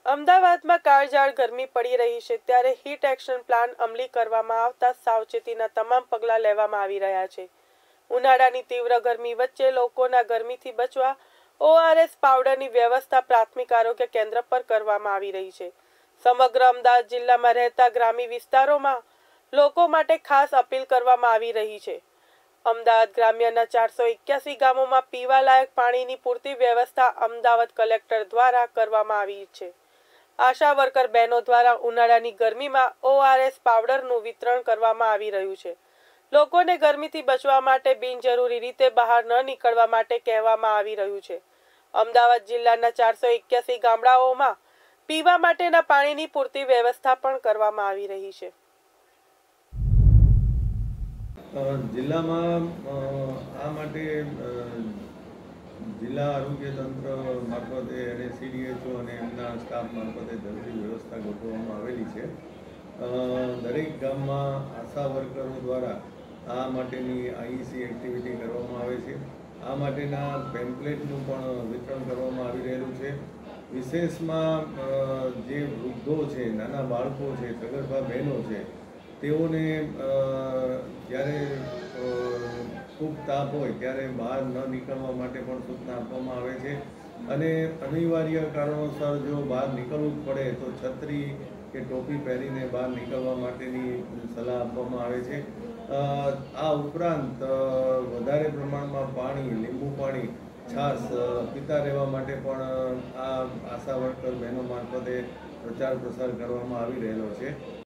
અમદાવાદમાં કાળઝાળ ગરમી પડી રહી છે ત્યારે હીટ એક્શન પ્લાન અમલી કરવામાં આવતા સાવચેતીના તમામ પગલાં લેવામાં આવી રહ્યા છે। ઉનાળાની તીવ્ર ગરમી વચ્ચે લોકોના ગરમીથી બચવા ઓઆરએસ પાવડરની વ્યવસ્થા પ્રાથમિક આરોગ્ય કેન્દ્ર પર કરવામાં આવી રહી છે। સમગ્ર અમદાવાદ જિલ્લામાં રહેતા ગ્રામીણ વિસ્તારોમાં લોકો માટે ખાસ અપીલ કરવામાં આવી રહી છે। અમદાવાદ ગ્રામ્યના 481 ગામોમાં પીવાલાયક પાણીની પૂરતી વ્યવસ્થા અમદાવાદ કલેક્ટર દ્વારા કરવામાં આવી છે। આશા વર્કર બહેનો દ્વારા ઉનાળાની ગરમીમાં ઓઆરએસ પાવડરનું વિતરણ કરવામાં આવી રહ્યું છે। લોકોને ગરમીથી બચવા માટે બિનજરૂરી રીતે બહાર ન નીકળવા માટે કહેવામાં આવી રહ્યું છે। અમદાવાદ જિલ્લાના 481 ગામડાઓમાં પીવા માટેના પાણીની પૂરતી વ્યવસ્થા પણ કરવામાં આવી રહી છે। જિલ્લામાં આ માટે જિલ્લા આરોગ્ય તંત્ર મારફતે અને CDHO અને એમના સ્ટાફ મારફતે જરૂરી વ્યવસ્થા ગોઠવવામાં આવેલી છે। દરેક ગામમાં આશા વર્કરો દ્વારા આ માટેની IEC એક્ટિવિટી કરવામાં આવે છે। આ માટેના પેમ્પલેટનું પણ વિતરણ કરવામાં આવી રહેલું છે। વિશેષમાં જે વૃદ્ધો છે, નાના બાળકો છે, સગર્ભા બહેનો છે, તેઓને જ્યારે ખૂબ તાપ હોય ત્યારે બહાર ન નીકળવા માટે પણ સૂચના આપવામાં આવે છે અને અનિવાર્ય કારણોસર જો બહાર નીકળવું જ પડે તો છત્રી કે ટોપી પહેરીને બહાર નીકળવા માટેની સલાહ આપવામાં આવે છે। આ ઉપરાંત વધારે પ્રમાણમાં પાણી, લીંબુ પાણી, છાશ પીતા રહેવા માટે પણ આ આશા વર્કર બહેનો મારફતે પ્રચાર પ્રસાર કરવામાં આવી રહેલો છે।